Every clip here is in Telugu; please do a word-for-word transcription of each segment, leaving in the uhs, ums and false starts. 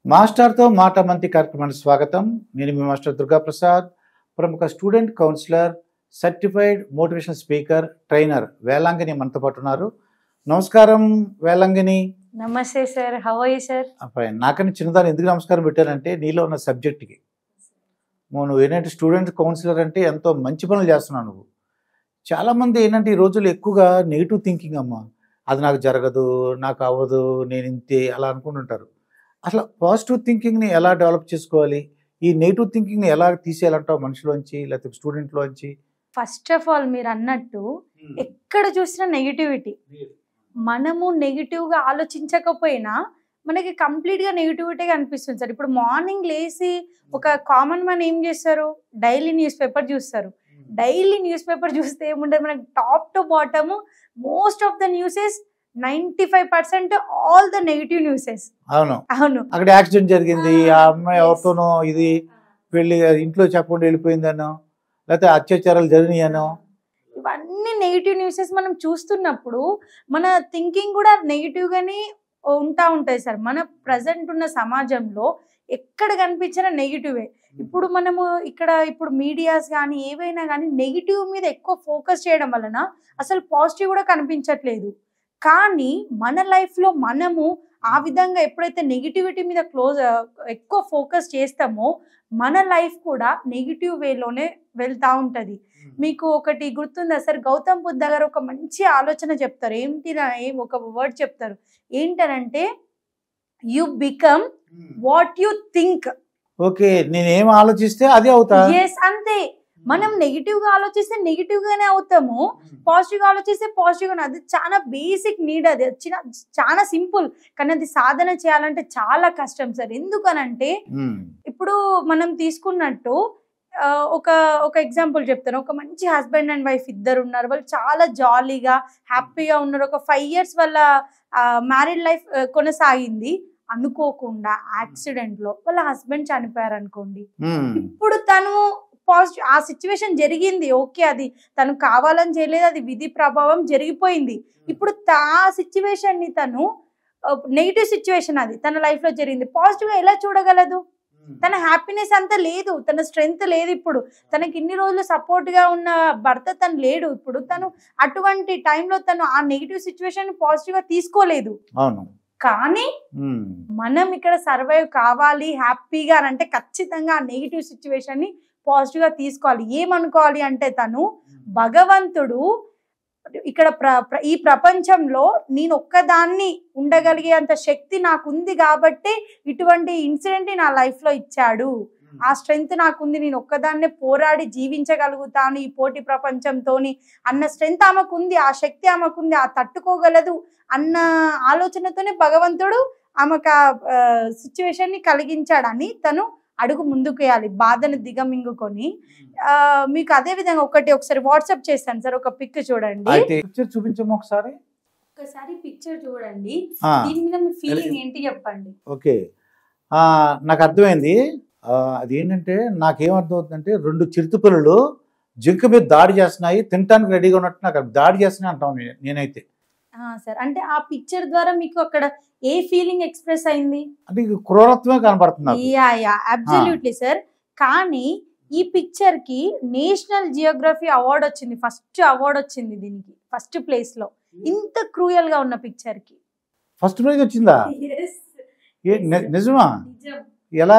మాస్టర్తో మాట మంతి కార్యక్రమానికి స్వాగతం. నేను మీ మాస్టర్ దుర్గా ప్రసాద్, ప్రముఖ student counsellor, certified motivation speaker, trainer Velangini మనతో పాటు ఉన్నారు. నమస్కారం వేలాంగిని. నమస్తే sir, how are you sir? Fine. నాకని చిన్నదాన్ని ఎందుకు నమస్కారం పెట్టానంటే నీలో ఉన్న సబ్జెక్ట్కి. నువ్వు ఏంటంటే స్టూడెంట్ కౌన్సిలర్ అంటే ఎంతో మంచి పనులు చేస్తున్నావు నువ్వు. చాలామంది ఏంటంటే ఈ రోజుల్లో ఎక్కువగా నెగిటివ్ థింకింగ్, అమ్మ అది నాకు జరగదు, నాకు అవ్వదు, నేను ఇంతే అలా అనుకుంటుంటారు. అసలు పాజిటివ్ థింకింగ్ని ఎలా డెవలప్ చేసుకోవాలి, ఈ నెగిటివ్ థింకింగ్ని ఎలా తీసేయాలంటావు మనిషిలోంచి లేకపోతే స్టూడెంట్లోంచి? ఫస్ట్ ఆఫ్ ఆల్ మీరు అన్నట్టు ఎక్కడ చూసినా నెగిటివిటీ. మనము నెగిటివ్గా ఆలోచించకపోయినా మనకి కంప్లీట్గా నెగిటివిటీ అనిపిస్తుంది సార్. ఇప్పుడు మార్నింగ్ లేచి ఒక కామన్ మ్యాన్ ఏం చేస్తారు, డైలీ న్యూస్ పేపర్ చూస్తారు. డైలీ న్యూస్ పేపర్ చూస్తే ఏముంటుంది, మనకి top to bottom most of the newses ninety five percent all the negative newses. అవును అవును, అక్కడ యాక్సిడెంట్ జరిగింది, ఆ అమ్మాయి ఎవరితోనో ఇది పెళ్లి ఇంట్లో చెప్పకుండా వెళ్ళిపోయిందనో, లేకపోతే అత్యాచారాలు జరిగినాయనో, ఇవన్నీ నెగిటివ్ న్యూసెస్ మనం చూస్తున్నప్పుడు మన థింకింగ్ కూడా నెగిటివ్ గానే ఉంటా ఉంటాయి సార్. మన ప్రజెంట్ ఉన్న సమాజంలో ఎక్కడ కనిపించినా నెగిటివే. ఇప్పుడు మనము ఇక్కడ ఇప్పుడు మీడియాస్ కానీ ఏవైనా కానీ నెగిటివ్ మీద ఎక్కువ ఫోకస్ చేయడం వలన అసలు పాజిటివ్ కూడా కనిపించట్లేదు. కానీ మన లైఫ్లో మనము ఆ విధంగా ఎప్పుడైతే నెగిటివిటీ మీద క్లోజ్ ఎక్కువ ఫోకస్ చేస్తామో మన లైఫ్ కూడా నెగిటివ్ వేలోనే వెళ్తూ ఉంటుంది. మీకు ఒకటి గుర్తుందా సార్, గౌతమ్ బుద్ధ గారు ఒక మంచి ఆలోచన చెప్తారు. ఏంటి ఏం ఒక వర్డ్ చెప్తారు, ఏంటనంటే you become what you think. Okay, నేనేం ఆలోచిస్తే అదే అవుతా. ఎస్, అంతే. మనం నెగిటివ్ గా ఆలోచిస్తే నెగిటివ్ గానే అవుతాము, పాజిటివ్ గా ఆలోచిస్తే పాజిటివ్ గానే. అది చాలా బేసిక్ నీడ్, అది వచ్చిన చాలా సింపుల్, కానీ అది సాధన చేయాలంటే చాలా కష్టం సార్. ఎందుకనంటే ఇప్పుడు మనం తీసుకున్నట్టు ఒక ఒక ఎగ్జాంపుల్ చెప్తాను. ఒక మంచి హస్బెండ్ అండ్ వైఫ్ ఇద్దరు ఉన్నారు, వాళ్ళు చాలా జాలీగా హ్యాపీగా ఉన్నారు. ఒక ఫైవ్ ఇయర్స్ వాళ్ళ మ్యారీడ్ లైఫ్ కొనసాగింది. అనుకోకుండా యాక్సిడెంట్ లో వాళ్ళ హస్బెండ్ చనిపోయారు అనుకోండి. ఇప్పుడు తను పాజిటివ్, ఆ సిచ్యువేషన్ జరిగింది, ఓకే, అది తను కావాలని చేయలేదు, అది విధి ప్రభావం జరిగిపోయింది. ఇప్పుడు ఆ సిచ్యువేషన్ ని తను నెగిటివ్ సిచ్యువేషన్, అది తన లైఫ్ లో జరిగింది, పాజిటివ్ గా ఎలా చూడగలదు? తన హ్యాపీనెస్ అంతా లేదు, తన స్ట్రెంగ్త్ లేదు. ఇప్పుడు తనకి ఇన్ని రోజులు సపోర్ట్ గా ఉన్న భర్త తను లేడు. ఇప్పుడు తను అటువంటి టైంలో తను ఆ నెగిటివ్ సిచ్యువేషన్ పాజిటివ్ గా తీసుకోలేదు. కానీ మనం ఇక్కడ సర్వైవ్ కావాలి హ్యాపీగా అని అంటే ఖచ్చితంగా ఆ నెగిటివ్ సిచ్యువేషన్ ని పాజిటివ్ గా తీసుకోవాలి. ఏమనుకోవాలి అంటే తను భగవంతుడు ఇక్కడ ప్ర ఈ ప్రపంచంలో నేను ఒక్కదాన్ని ఉండగలిగే అంత శక్తి నాకు ఉంది కాబట్టి ఇటువంటి ఇన్సిడెంట్ నా లైఫ్ లో ఇచ్చాడు. ఆ స్ట్రెంగ్త్ నాకుంది, నేను ఒక్కదాన్నే పోరాడి జీవించగలుగుతాను ఈ పోటీ ప్రపంచంతోని అన్న స్ట్రెంగ్త్ ఆమెకుంది, ఆ శక్తి ఆమెకుంది, ఆ తట్టుకోగలదు అన్న ఆలోచనతోనే భగవంతుడు ఆమెకు ఆ సిచ్యువేషన్ ని కలిగించాడని తను అడుగు ముందుకు వేయాలి, బాధను దిగమింగుకొని. ఆ మీకు అదే విధంగా ఒకటి ఒకసారి వాట్సాప్ చేస్తాను సార్, ఒక పిక్ చూడండి. చూపించము ఒకసారి, ఒకసారి పిక్చర్ చూడండి, దీని మీద మీ ఫీలింగ్ ఏంటి చెప్పండి. ఓకే, నాకు అర్థమైంది. అదేంటంటే నాకేమర్థం అవుతుందంటే రెండు చిరుతపులులు జింక మీద దాడి చేస్తున్నాయి, తినడానికి రెడీగా ఉన్నట్టు నాకు దాడి చేస్తున్నాయి అంటాం నేనైతే సార్. అంటే ఆ పిక్చర్ ద్వారా మీకు అక్కడ ఏ ఫీలింగ్ ఎక్స్ప్రెస్ అయింది? అంటే క్రూరత్వమే కనబడుతుంది. Yeah yeah absolutely sir. కానీ ఈ పిక్చర్ కి నేషనల్ జియోగ్రఫీ అవార్డు వచ్చింది, ఫస్ట్ అవార్డు వచ్చింది దీనికి, ఫస్ట్ ప్లేస్ లో. ఇంత క్రూయల్ గా ఉన్న పిక్చర్ కి ఫస్ట్ ప్రైజ్ వచ్చిందా? నిజమా? ఎలా?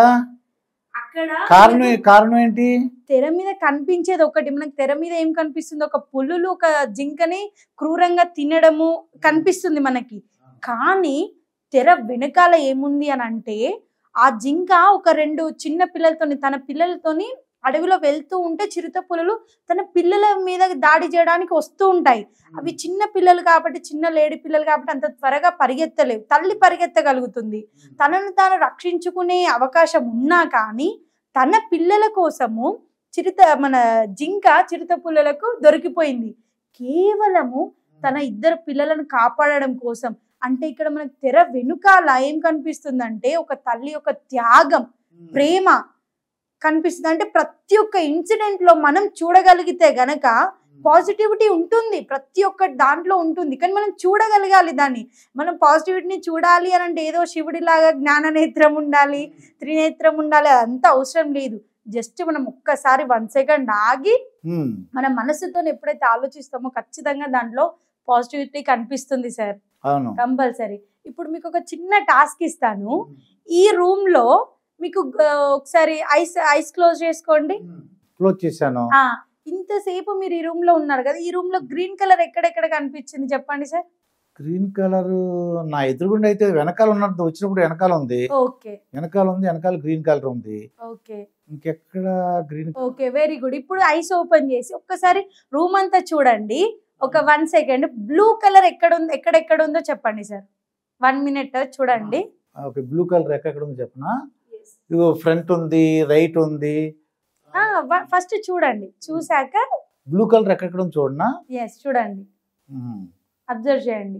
కారణం కారణం ఏంటి? తెర మీద కనిపించేది ఒకటి, మనకు తెర మీద ఏం కనిపిస్తుంది, ఒక పులులు ఒక జింకని క్రూరంగా తినడము కనిపిస్తుంది మనకి. కానీ తెర వెనకాల ఏముంది అని అంటే ఆ జింక ఒక రెండు చిన్న పిల్లలతోని తన పిల్లలతోని అడవిలో వెళ్తూ ఉంటే చిరుత పులులు తన పిల్లల మీద దాడి చేయడానికి వస్తూ ఉంటాయి. అవి చిన్న పిల్లలు కాబట్టి, చిన్న లేడి పిల్లలు కాబట్టి అంత త్వరగా పరిగెత్తలేవు. తల్లి పరిగెత్తగలుగుతుంది, తనను తాను రక్షించుకునే అవకాశం ఉన్నా కానీ తన పిల్లల కోసము చిరుత మన జింక చిరుత పుల్లలకు దొరికిపోయింది, కేవలము తన ఇద్దరు పిల్లలను కాపాడడం కోసం. అంటే ఇక్కడ మనకు తెర వెనుకాల ఏం కనిపిస్తుందంటే ఒక తల్లి యొక్క త్యాగం, ప్రేమ కనిపిస్తుంది. అంటే ప్రతి ఒక్క ఇన్సిడెంట్ లో మనం చూడగలిగితే గనక పాజిటివిటీ ఉంటుంది, ప్రతి ఒక్క దాంట్లో ఉంటుంది, కానీ మనం చూడగలగాలి దాన్ని. మనం పాజిటివిటీని చూడాలి అని అంటే ఏదో శివుడిలాగా జ్ఞాన నేత్రం ఉండాలి, త్రినేత్రం ఉండాలి, అదంతా అవసరం లేదు. జస్ట్ మనం ఒక్కసారి వన్ సెకండ్ ఆగి మన మనసుతో ఎప్పుడైతే ఆలోచిస్తామో ఖచ్చితంగా దాంట్లో పాజిటివిటీ కనిపిస్తుంది సార్, కంపల్సరీ. ఇప్పుడు మీకు ఒక చిన్న టాస్క్ ఇస్తాను. ఈ రూమ్ లో మీకు ఒకసారి ఐస్ ఐస్ క్లోజ్ చేసుకోండి. క్లోజ్ చేశాను. ఇంతసేపు మీరు ఈ రూమ్ లో ఉన్నారు కదా, ఈ రూమ్ లో గ్రీన్ కలర్ ఎక్కడెక్కడ కనిపించింది చెప్పండి సార్. గ్రీన్ కలర్ నా ఎదురుగుండా అయితే వెనకాల ఉన్నట్టు వచ్చినప్పుడు వెనకాల ఉంది. ఓకే, వెనకాల ఉంది, వెనకాల గ్రీన్ కలర్ ఉంది. ఓకే, ఇంకెక్కడ గ్రీన్. Okay, very good. ఇప్పుడు ఐస్ ఓపెన్ చేసి ఒక్కసారి రూమ్ అంతా చూడండి. ఒక వన్ సెకండ్ బ్లూ కలర్ ఎక్కడ ఉంది, ఎక్కడెక్కడ ఉందో చెప్పండి సార్. వన్ మినిట్ చూడండి. ఓకే, బ్లూ కలర్ ఎక్కడ ఉందో చెప్పనా. ఇగో ఫ్రంట్ ఉంది, రైట్ ఉంది. ఫస్ట్ చూడండి, చూసాక బ్లూ కలర్ ఎక్కడ ఉంది చూడనా. ఎస్, చూడండి, అబ్జర్వ్ చేయండి.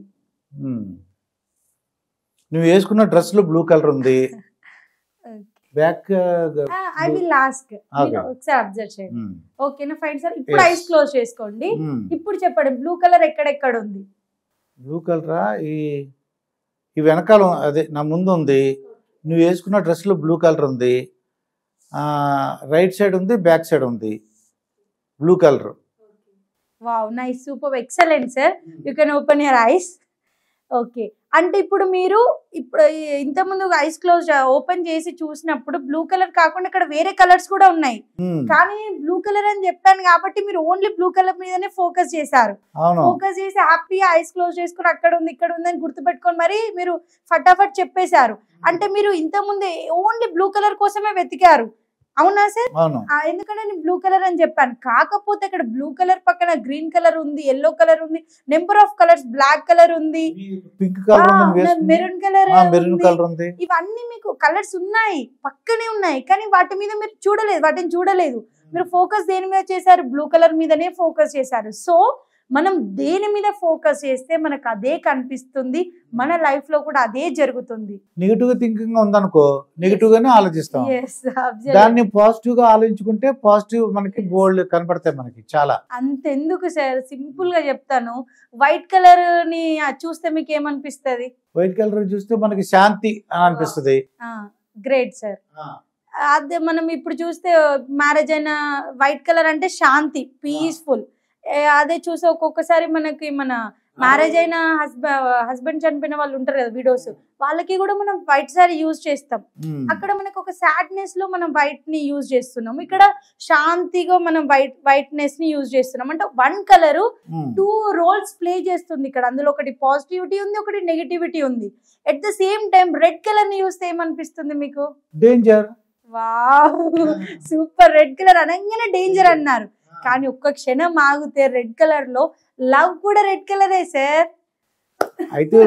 నువ్వు వేసుకున్న డ్రెస్ లో బ్లూ కలర్ ఉంది. బ్యాక్ ఐ విల్ ఆస్క్, ఒకసారి అబ్జర్వ్ చేయండి. ఓకేనా, ఫైన్ సార్. ఇప్పుడు ఐస్ క్లోజ్ చేసుకోండి. ఇప్పుడు చెప్పండి బ్లూ కలర్ ఎక్కడెక్కడ ఉంది. బ్లూ కలరా, ఈ ఈ వెనకాల అదే నా ముందు ఉంది. నువ్వు వేసుకున్న డ్రెస్ లో బ్లూ కలర్ ఉంది. రైట్ సైడ్ ఉంది, బ్యాక్ సైడ్ ఉంది, blue colour. Wow, nice, super, excellent sir. You can open your eyes. Okay, అంటే ఇప్పుడు మీరు ఇప్పుడు ఇంతకుముందు ఐస్ క్లోజ్ ఓపెన్ చేసి చూసినప్పుడు బ్లూ కలర్ కాకుండా ఇక్కడ వేరే కలర్స్ కూడా ఉన్నాయి, కానీ బ్లూ కలర్ అని చెప్పాను కాబట్టి మీరు ఓన్లీ బ్లూ కలర్ మీదనే ఫోకస్ చేశారు. ఫోకస్ చేసి హ్యాపీగా ఐస్ క్లోజ్ చేసుకుని అక్కడ ఉంది ఇక్కడ ఉంది అని గుర్తుపెట్టుకొని మరి మీరు ఫటాఫట్ చెప్పేశారు. అంటే మీరు ఇంతకుముందు ఓన్లీ బ్లూ కలర్ కోసమే వెతికారు, అవునా సార్? ఎందుకంటే నేను బ్లూ కలర్ అని చెప్పాను, కాకపోతే ఇక్కడ బ్లూ కలర్ పక్కన గ్రీన్ కలర్ ఉంది, ఎల్లో కలర్ ఉంది, number of colours, black colour ఉంది, మెరూన్ కలర్ ఉంది. ఇవన్నీ మీకు కలర్స్ ఉన్నాయి, పక్కనే ఉన్నాయి, కానీ వాటి మీద మీరు చూడలేదు, వాటిని చూడలేదు. మీరు ఫోకస్ దేని మీద చేశారు? బ్లూ కలర్ మీదనే ఫోకస్ చేశారు. సో మనం దేని మీద ఫోకస్ చేస్తే మనకు అదే కనిపిస్తుంది, మన లైఫ్ లో కూడా అదే జరుగుతుంది. నెగిటివ్ థింకింగ్ ఉందనుకో, నెగిటివ్ గానే ఆలోచిస్తాం. దాన్ని పాజిటివ్ గా ఆలోచించుకుంటే పాజిటివ్ మనకి బోల్డ్ కనపడతాయి మనకి చాలా. అంతెందుకు సార్, సింపుల్ గా చెప్తాను. వైట్ కలర్ ని చూస్తే మీకు ఏమనిపిస్తుంది? వైట్ కలర్ చూస్తే మనకి శాంతి అని అనిపిస్తుంది. Great sir. అదే మనం ఇప్పుడు చూస్తే మ్యారేజ్ అయిన వైట్ కలర్ అంటే శాంతి, పీస్ఫుల్. అదే చూసి ఒక్కొక్కసారి మనకి మన మ్యారేజ్ అయిన హస్బెండ్ హస్బెండ్ చనిపోయిన వాళ్ళు ఉంటారు కదా విడోస్, వాళ్ళకి కూడా మనం వైట్ సారీ యూజ్ చేస్తాం. అక్కడ మనకు ఒక సాడ్నెస్ లో మనం వైట్ ని యూజ్ చేస్తున్నాం, ఇక్కడ శాంతిగా మనం వైట్ వైట్నెస్ ని యూజ్ చేస్తున్నాం. అంటే one colour two roles play చేస్తుంది ఇక్కడ. అందులో ఒకటి పాజిటివిటీ ఉంది, ఒకటి నెగిటివిటీ ఉంది. At the same time red colour ని చూస్తే ఏమనిపిస్తుంది మీకు? Danger. Wow, super. Red colour అనగానే డేంజర్ అన్నారు, కానీ ఒక్క క్షణం ఆగితే రెడ్ కలర్ లో లవ్ కూడా రెడ్ కలరే సార్. అయితే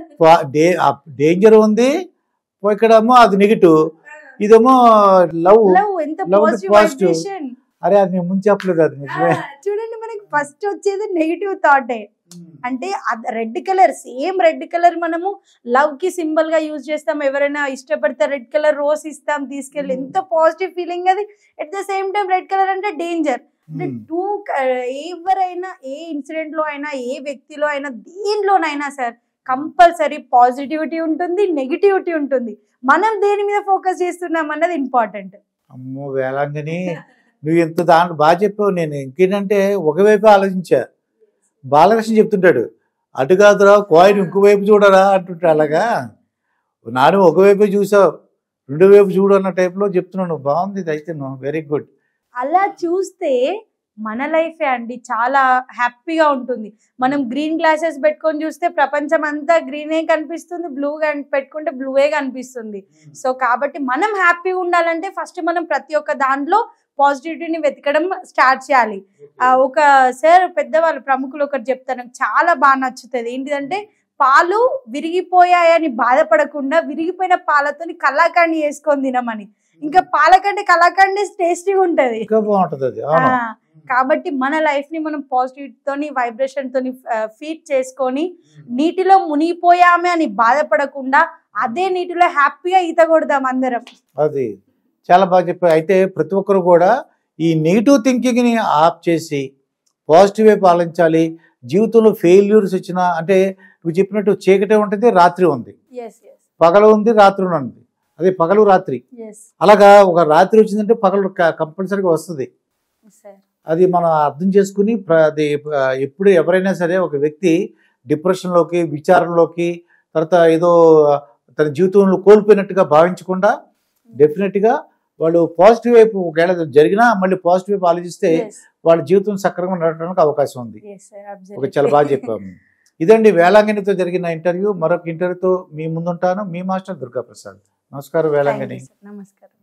డేంజర్ ఉంది, ఇక్కడేమో అది నెగిటివ్, ఇదేమో లవ్. లవ్ ఎంత పాజిటివ్ వైబ్రేషన్. అరే అది నేను ముందు చెప్పలేదు, అది నిజమే. చూడండి, మనకి ఫస్ట్ వచ్చేది నెగిటివ్ థాటే. అంటే red colour, same red colour మనము లవ్ కి సింబల్ గా యూజ్ చేస్తాం. ఎవరైనా ఇష్టపడితే రెడ్ కలర్ రోజ్ ఇస్తాం తీసుకెళ్ళి, ఎంత పాజిటివ్ ఫీలింగ్ అది. At the same time red colour అంటే డేంజర్. అంటే టూ ఎవరైనా ఏ ఇన్సిడెంట్ లో అయినా, ఏ వ్యక్తిలో అయినా, దేనిలోనైనా సార్ కంపల్సరీ పాజిటివిటీ ఉంటుంది, నెగిటివిటీ ఉంటుంది. మనం దేని మీద ఫోకస్ చేస్తున్నాం అన్నది ఇంపార్టెంట్. అమ్మో వేళంగని, నువ్వు ఎంత దాంట్లో బాగా చెప్పావు. నేను ఇంకేంటంటే ఒకవైపు ఆలోచించా. బాలకృష్ణ చెప్తుంటాడు, అటు కాదురా కాయిన్ ఇంకోవైపు చూడరా అంటుంటా. అలాగా నాడు ఒకవైపు చూసావు, రెండు వైపు చూడు అన్న టైప్లో చెప్తున్నాను. బాగుంది ఇది అయితే, వెరీ గుడ్. అలా చూస్తే మన లైఫే అండి చాలా హ్యాపీగా ఉంటుంది. మనం గ్రీన్ గ్లాసెస్ పెట్టుకొని చూస్తే ప్రపంచం అంతా గ్రీనే కనిపిస్తుంది, బ్లూ పెట్టుకుంటే బ్లూవే కనిపిస్తుంది. సో కాబట్టి మనం హ్యాపీగా ఉండాలంటే ఫస్ట్ మనం ప్రతి ఒక్క దాంట్లో పాజిటివిటీని వెతకడం స్టార్ట్ చేయాలి. ఒక సార్ పెద్దవాళ్ళు ప్రముఖులు ఒకటి చెప్తారు, చాలా బాగా నచ్చుతుంది. ఏంటిదంటే పాలు విరిగిపోయాయని బాధపడకుండా విరిగిపోయిన పాలతోని కలాకండి వేసుకొని తినమని. ఇంకా పాలకంటే కలాకండి టేస్టీగా ఉంటది. కాబట్టి మన లైఫ్ ని మనం పాజిటివ్ తోని వైబ్రేషన్ తోని ఫీడ్ చేసుకొని నీటిలో మునిగిపోయామే అని బాధపడకుండా అదే నీటిలో హ్యాపీగా ఈత కొడదాం అందరం. అది చాలా బాగా చెప్పారు. అయితే ప్రతి ఒక్కరు కూడా ఈ నెగిటివ్ థింకింగ్ ని ఆఫ్ చేసి పాజిటివ్ వైపు ఆలోచించాలి. జీవితంలో ఫెయిల్యూర్స్ వచ్చినా, అంటే నువ్వు చెప్పినట్టు చీకటే ఉంటుంది, రాత్రి ఉంది, పగలు ఉంది, రాత్రి ఉంది, అదే పగలు రాత్రి. అలాగా ఒక రాత్రి వచ్చిందంటే పగలు కంపల్సరీగా వస్తుంది. అది మనం అర్థం చేసుకుని అది ఎప్పుడు ఎవరైనా సరే ఒక వ్యక్తి డిప్రెషన్లోకి, విచారంలోకి, తర్వాత ఏదో తన జీవితంలో కోల్పోయినట్టుగా భావించకుండా డెఫినెట్గా వాళ్ళు పాజిటివ్ వైపు ఒకవేళ జరిగినా మళ్ళీ పాజిటివ్ వైపు ఆలోచిస్తే వాళ్ళ జీవితం సక్రమంగా నడవడానికి అవకాశం ఉంది. ఒక చాలా బాగా చెప్పాము. ఇదండి వేళాంగినితో జరిగిన ఇంటర్వ్యూ. మరొక ఇంటర్వ్యూతో మీ ముందుంటాను. మీ మాస్టర్ దుర్గా ప్రసాద్. నమస్కారం వేళాంగిని. నమస్కారం.